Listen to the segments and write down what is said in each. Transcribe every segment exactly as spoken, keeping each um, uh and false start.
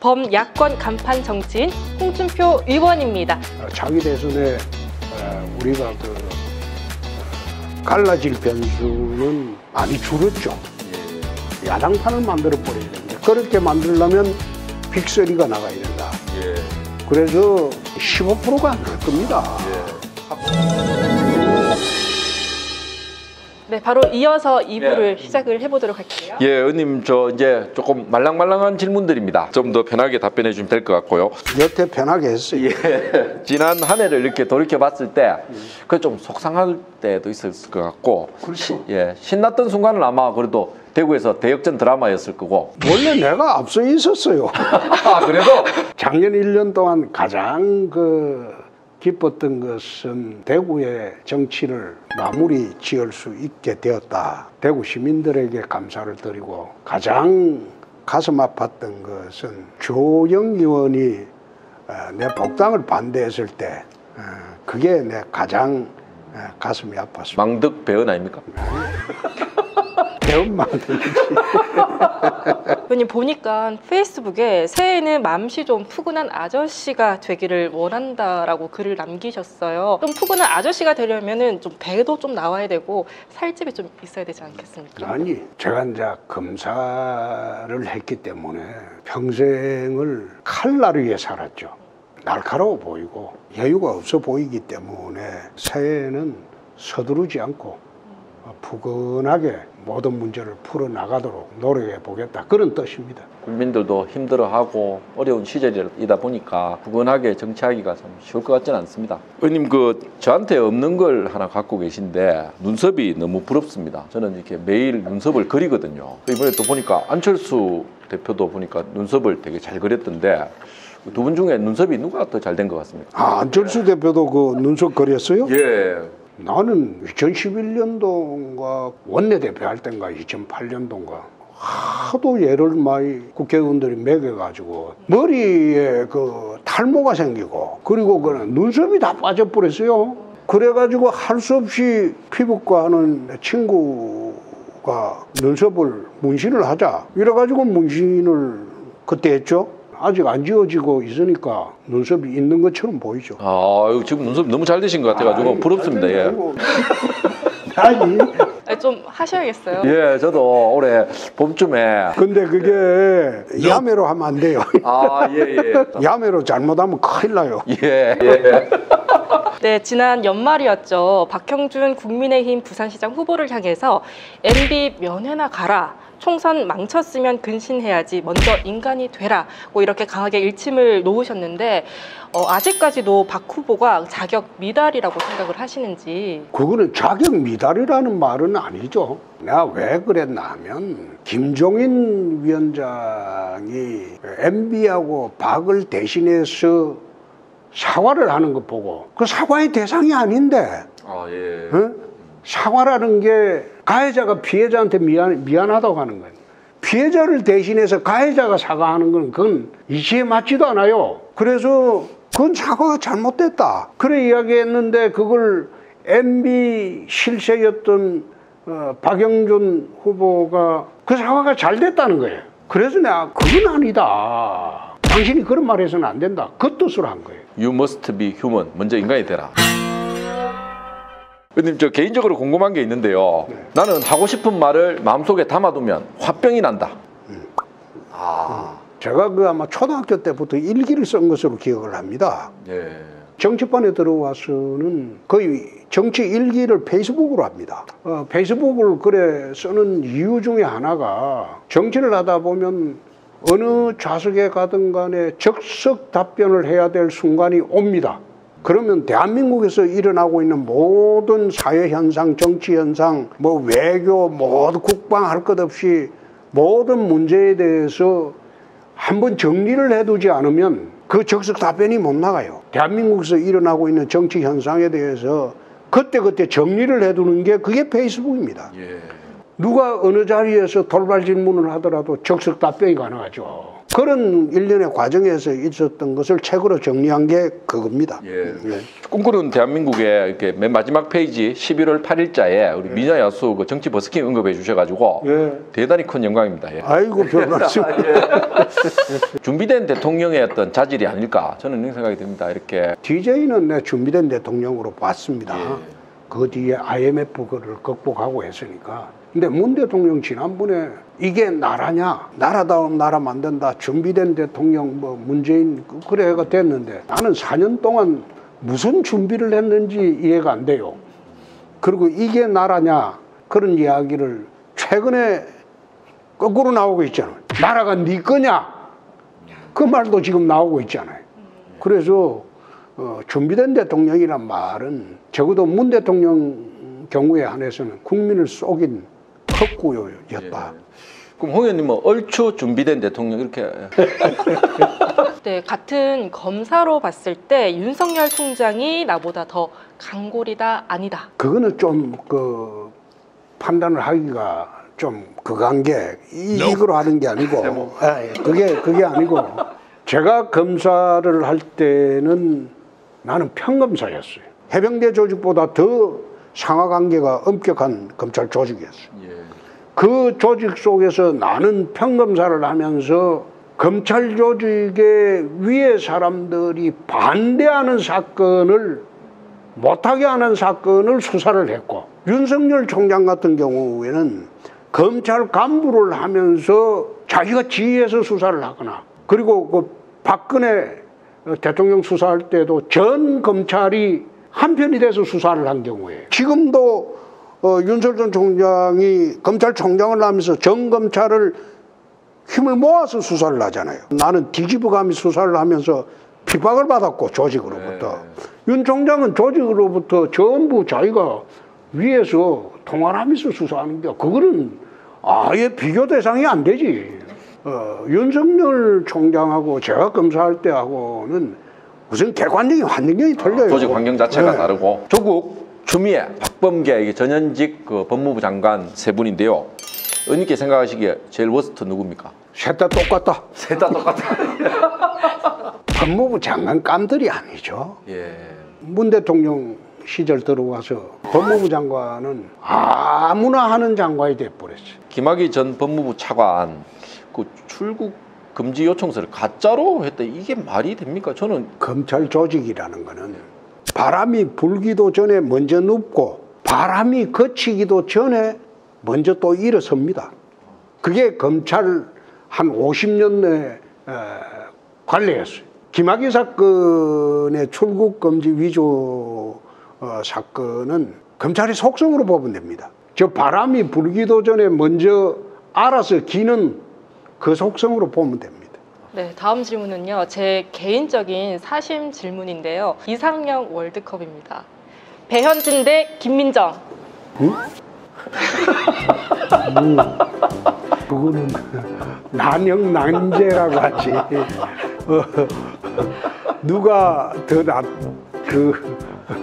범야권 간판 정치인 홍준표 의원입니다. 차기 대선에 우리가 그 갈라질 변수는 많이 줄었죠. 야당판을 만들어 버려야 됩니다. 그렇게 만들려면 빅서리가 나가야 된다. 예. 그래서 십오 퍼센트가 안 될 겁니다. 예. 네, 바로 이어서 이 부를 예. 시작을 해보도록 할게요. 예, 의원님 저 이제 조금 말랑말랑한 질문들입니다. 좀 더 편하게 답변해 주시면 될 것 같고요. 여태 편하게 했어요. 예. 지난 한 해를 이렇게 돌이켜 봤을 때 그 좀 속상할 때도 있었을 것 같고, 그렇죠. 시, 예, 신났던 순간은 아마 그래도 대구에서 대역전 드라마였을 거고. 원래 내가 앞서 있었어요. 아, 그래도 작년 일 년 동안 가장 그 기뻤던 것은 대구의 정치를 마무리 지을 수 있게 되었다. 대구 시민들에게 감사를 드리고, 가장 가슴 아팠던 것은 조영 의원이 내 복당을 반대했을 때, 그게 내 가장 가슴이 아팠습니다. 망득 배은 아닙니까? 배운만 의원님 보니까 페이스북에 새해에는 맘씨 좀 푸근한 아저씨가 되기를 원한다라고 글을 남기셨어요. 좀 푸근한 아저씨가 되려면은 좀 배도 좀 나와야 되고 살집이 좀 있어야 되지 않겠습니까? 아니, 제가 이제 검사를 했기 때문에 평생을 칼날위에 살았죠. 날카로워 보이고 여유가 없어 보이기 때문에 새해에는 서두르지 않고 푸근하게 모든 문제를 풀어나가도록 노력해 보겠다, 그런 뜻입니다. 국민들도 힘들어하고 어려운 시절이다 보니까 푸근하게 정치하기가 좀 쉬울 것 같지는 않습니다. 의원님, 그 저한테 없는 걸 하나 갖고 계신데 눈썹이 너무 부럽습니다. 저는 이렇게 매일 눈썹을 그리거든요. 이번에 또 보니까 안철수 대표도 보니까 눈썹을 되게 잘 그렸던데, 두 분 중에 눈썹이 누가 더 잘 된 것 같습니까? 아, 안철수 대표도 그 눈썹 그렸어요? 예. 나는 이천십일 년도인가 원내대표 할 때인가 이천팔 년도인가 하도 얘를 많이 국회의원들이 먹여가지고 머리에 그 탈모가 생기고, 그리고 그 눈썹이 다 빠져버렸어요. 그래가지고 할 수 없이 피부과 하는 친구가 눈썹을 문신을 하자 이래가지고 문신을 그때 했죠. 아직 안 지워지고 있으니까 눈썹이 있는 것처럼 보이죠. 아, 지금 눈썹 너무 잘 되신 것 같아가지고 아니, 부럽습니다. 예. 아니, 네, 좀 하셔야겠어요. 예, 저도 올해 봄쯤에. 근데 그게 야매로 하면 안 돼요. 아, 예, 예. 야매로 잘못하면 큰일 나요. 예, 예. 네, 지난 연말이었죠. 박형준 국민의힘 부산시장 후보를 향해서 엠비 면회나 가라, 총선 망쳤으면 근신해야지, 먼저 인간이 되라, 뭐 이렇게 강하게 일침을 놓으셨는데 어, 아직까지도 박 후보가 자격 미달이라고 생각을 하시는지. 그거는 자격 미달이라는 말은 아니죠. 내가 왜 그랬나 하면 김종인 위원장이 엠비하고 박을 대신해서 사과를 하는 거 보고, 그 사과의 대상이 아닌데, 아, 예. 어? 사과라는 게 가해자가 피해자한테 미안, 미안하다고 하는 거예요. 피해자를 대신해서 가해자가 사과하는 건 그건 이치에 맞지도 않아요. 그래서 그건 사과가 잘못됐다, 그래 이야기했는데, 그걸 엠비 실세였던 어, 박영준 후보가 그 사과가 잘 됐다는 거예요. 그래서 내가 그건 아니다, 당신이 그런 말 해서는 안 된다, 그 뜻으로 한 거예요. You must be human. 먼저 인간이 되라. 의원님, 저 개인적으로 궁금한 게 있는데요. 네. 나는 하고 싶은 말을 마음속에 담아두면 화병이 난다. 음. 아. 음. 제가 그 아마 초등학교 때부터 일기를 쓴 것으로 기억을 합니다. 예. 정치판에 들어와서는 거의 정치 일기를 페이스북으로 합니다. 어, 페이스북을 그래 쓰는 이유 중에 하나가, 정치를 하다 보면 어느 좌석에 가든 간에 적석 답변을 해야 될 순간이 옵니다. 그러면 대한민국에서 일어나고 있는 모든 사회현상, 정치현상, 뭐 외교, 모든 국방 할 것 없이 모든 문제에 대해서 한번 정리를 해두지 않으면 그 적석 답변이 못 나가요. 대한민국에서 일어나고 있는 정치현상에 대해서 그때그때 정리를 해두는 게 그게 페이스북입니다. 예. 누가 어느 자리에서 돌발 질문을 하더라도 적석 답변이 가능하죠. 그런 일련의 과정에서 있었던 것을 책으로 정리한 게 그겁니다. 예. 예. 꿈꾸는 대한민국의 이렇게 맨 마지막 페이지 십일월 팔일자에 우리 미녀 야수 그 정치 버스킹 언급해 주셔가지고 예. 대단히 큰 영광입니다. 예. 아이고 별 말씀. 준비된 대통령의 어떤 자질이 아닐까 저는 이런 생각이 듭니다. 이렇게 디제이는 내 준비된 대통령으로 봤습니다. 예. 그 뒤에 아이엠에프 그를 극복하고 했으니까. 근데 문 대통령 지난번에 이게 나라냐, 나라다운 나라 만든다, 준비된 대통령 뭐 문재인 그래가 됐는데 나는 사 년 동안 무슨 준비를 했는지 이해가 안 돼요. 그리고 이게 나라냐 그런 이야기를 최근에 거꾸로 나오고 있잖아요. 나라가 네 거냐 그 말도 지금 나오고 있잖아요. 그래서 어, 준비된 대통령이란 말은 적어도 문 대통령 경우에 한해서는 국민을 속인 헛구요였다. 예. 그럼 홍 의원님은 얼추 준비된 대통령 이렇게 네, 같은 검사로 봤을 때 윤석열 총장이 나보다 더 강골이다 아니다. 그거는 좀 그 판단을 하기가 좀 그간 게 이익으로 하는 게 아니고 예, 그게 그게 아니고 제가 검사를 할 때는 나는 평검사였어요. 해병대 조직보다 더 상하 관계가 엄격한 검찰 조직이었어요. 예. 그 조직 속에서 나는 평검사를 하면서 검찰 조직의 위에 사람들이 반대하는 사건을 못하게 하는 사건을 수사를 했고 윤석열 총장 같은 경우에는 검찰 간부를 하면서 자기가 지휘해서 수사를 하거나 그리고 그 박근혜 대통령 수사할 때도 전 검찰이 한편이 돼서 수사를 한 경우에 지금도 어, 윤석열 총장이 검찰총장을 하면서 전 검찰을 힘을 모아서 수사를 하잖아요. 나는 뒤집어가며 수사를 하면서 핍박을 받았고 조직으로부터. 네. 윤 총장은 조직으로부터 전부 자기가 위에서 통화하면서 수사하는 게 그거는 아예 비교 대상이 안 되지. 어, 윤석열 총장하고 제가 검사할 때하고는 무슨 객관적인 환경이 틀려요. 조직 환경 자체가 네. 다르고 조국, 추미애, 박범계 이게 전현직 그 법무부 장관 세 분인데요. 의원님께 생각하시기에 제일 워스트 누굽니까? 셋 다 똑같다. 셋 다 똑같다. 법무부 장관 깜들이 아니죠. 예. 문 대통령 시절 들어와서 법무부 장관은 아무나 하는 장관이 돼버렸어요. 김학의 전 법무부 차관 그 출국 금지 요청서를 가짜로 했다. 이게 말이 됩니까? 저는 검찰 조직이라는 거는 바람이 불기도 전에 먼저 눕고 바람이 그치기도 전에 먼저 또 일어섭니다. 그게 검찰 한 오십 년 내에 관례였어요. 김학의 사건의 출국 금지 위조 어, 사건은 검찰의 속성으로 보면 됩니다. 저 바람이 불기도 전에 먼저 알아서 기는 그 속성으로 보면 됩니다. 네, 다음 질문은요. 제 개인적인 사심 질문인데요. 이상형 월드컵입니다. 배현진 대 김민정. 응? 음, 그거는 난형 난제라고 하지. 어, 누가 더 낫, 그,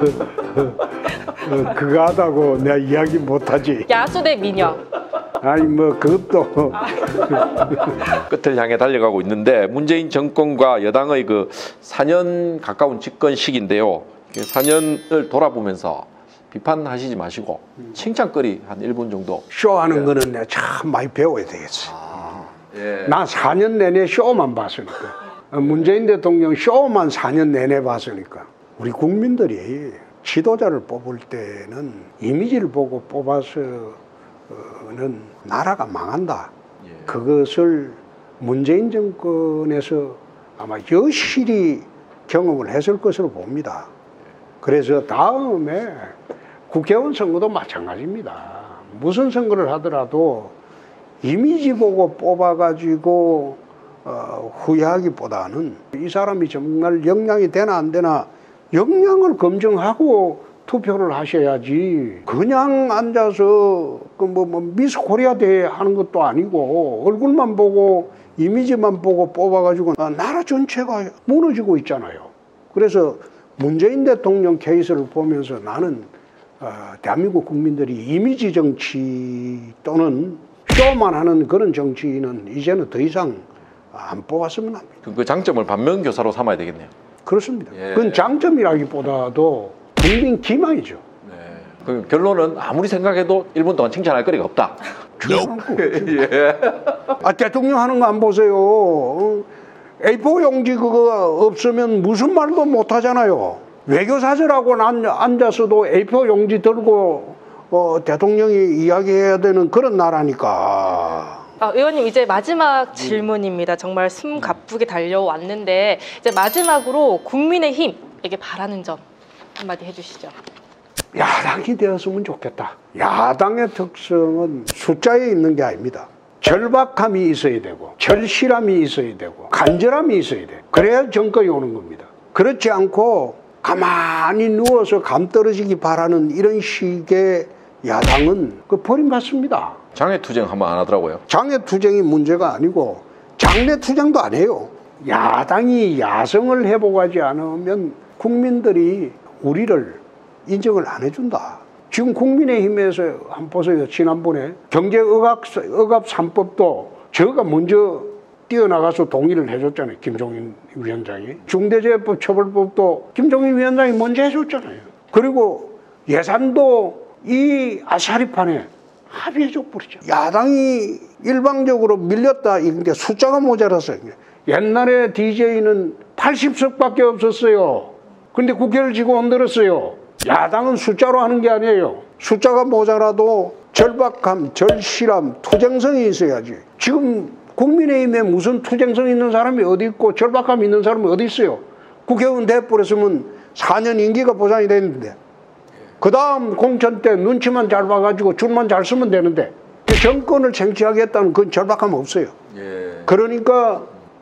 어, 그거 하다고 내가 이야기 못하지. 야수 대 미녀. 아니 뭐 그것도 끝을 향해 달려가고 있는데 문재인 정권과 여당의 그 사 년 가까운 집권 시기인데요. 사 년을 돌아보면서 비판하시지 마시고 칭찬거리 한 일 분 정도. 쇼하는 네. 거는 내가 참 많이 배워야 되겠어. 아, 예. 나 사 년 내내 쇼만 봤으니까. 문재인 대통령 쇼만 사 년 내내 봤으니까. 우리 국민들이 지도자를 뽑을 때는 이미지를 보고 뽑아서는 나라가 망한다. 예. 그것을 문재인 정권에서 아마 여실히 경험을 했을 것으로 봅니다. 그래서 다음에 국회의원 선거도 마찬가지입니다. 무슨 선거를 하더라도 이미지 보고 뽑아가지고 어, 후회하기보다는 이 사람이 정말 역량이 되나 안 되나 역량을 검증하고 투표를 하셔야지 그냥 앉아서 그 뭐 뭐 미스 코리아 대회 하는 것도 아니고 얼굴만 보고 이미지만 보고 뽑아가지고 나라 전체가 무너지고 있잖아요. 그래서 문재인 대통령 케이스를 보면서 나는 어, 대한민국 국민들이 이미지 정치 또는 쇼만 하는 그런 정치는 이제는 더 이상 안 뽑았으면 합니다. 그, 그 장점을 반면교사로 삼아야 되겠네요. 그렇습니다. 예. 그건 장점이라기보다도 국민 기망이죠. 네. 그 결론은 아무리 생각해도 일 분 동안 칭찬할 거리가 없다. 예. 아, 대통령 하는 거 안 보세요. 어? 에이포 용지 그거 없으면 무슨 말도 못 하잖아요. 외교사절하고 앉아서도 에이포 용지 들고 어, 대통령이 이야기해야 되는 그런 나라니까. 아, 의원님 이제 마지막 질문입니다. 정말 숨 가쁘게 달려왔는데 이제 마지막으로 국민의힘에게 바라는 점 한마디 해주시죠. 야당이 되었으면 좋겠다. 야당의 특성은 숫자에 있는 게 아닙니다. 절박함이 있어야 되고 절실함이 있어야 되고 간절함이 있어야 돼. 그래야 정권이 오는 겁니다. 그렇지 않고 가만히 누워서 감 떨어지기 바라는 이런 식의 야당은 그 버림받습니다. 장애투쟁 한번 안 하더라고요. 장애투쟁이 문제가 아니고 장래투쟁도 안 해요. 야당이 야성을 회복하지 않으면 국민들이 우리를 인정을 안 해준다. 지금 국민의힘에서 한번 보세요. 지난번에 경제의학, 의갑 삼 법도 저가 먼저 뛰어나가서 동의를 해줬잖아요. 김종인 위원장이. 중대재해법 처벌법도 김종인 위원장이 먼저 해줬잖아요. 그리고 예산도 이 아사리판에 합의해줘 버리죠. 야당이 일방적으로 밀렸다. 이게 숫자가 모자라서. 옛날에 디제이는 팔십 석밖에 없었어요. 근데 국회를 지고 흔들었어요. 야당은 숫자로 하는 게 아니에요. 숫자가 모자라도 절박함, 절실함, 투쟁성이 있어야지. 지금 국민의힘에 무슨 투쟁성 있는 사람이 어디 있고 절박함 있는 사람이 어디 있어요. 국회의원 돼버렸으면 사 년 임기가 보장이 되는데 그 다음 공천 때 눈치만 잘 봐가지고 줄만 잘 쓰면 되는데 정권을 쟁취하겠다는 그건 절박함 없어요. 예. 그러니까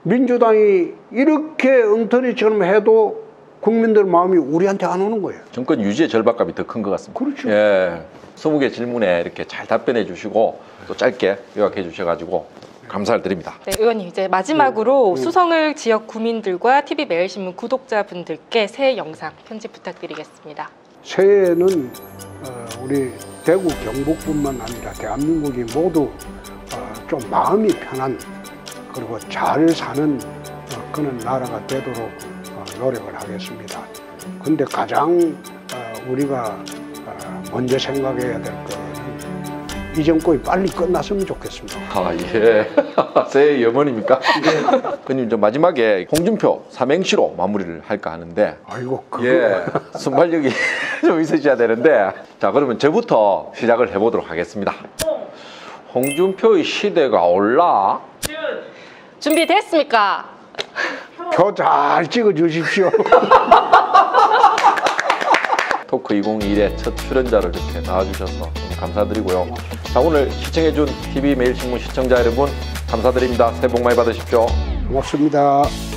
민주당이 이렇게 엉터리처럼 해도 국민들 마음이 우리한테 안 오는 거예요. 정권 유지의 절박감이 더 큰 것 같습니다. 그렇죠. 예. 스무 개 질문에 이렇게 잘 답변해 주시고 또 짧게 요약해 주셔가지고 감사를 드립니다. 네, 의원님 이제 마지막으로 수성을 지역 구민들과 티비 매일신문 구독자분들께 새해 영상 편지 부탁드리겠습니다. 새해에는 어, 우리 대구 경북뿐만 아니라 대한민국이 모두 어, 좀 마음이 편한 그리고 잘 사는 어, 그런 나라가 되도록 어, 노력을 하겠습니다. 근데 가장 어, 우리가 어, 먼저 생각해야 될 거는 이 정권이 빨리 끝났으면 좋겠습니다. 아, 예. 새해 염원입니까? 예. 그님 저 마지막에 홍준표 삼행시로 마무리를 할까 하는데 아이고 그거 예. 순발력이 좀 있으셔야 되는데 자 그러면 저부터 시작을 해보도록 하겠습니다. 홍준표의 시대가 올라 준비됐습니까? 표 잘 찍어 주십시오. 토크 이천이십일의 첫 출연자를 이렇게 나와주셔서 너무 감사드리고요. 자 오늘 시청해준 티비 매일신문 시청자 여러분 감사드립니다. 새해 복 많이 받으십시오. 고맙습니다.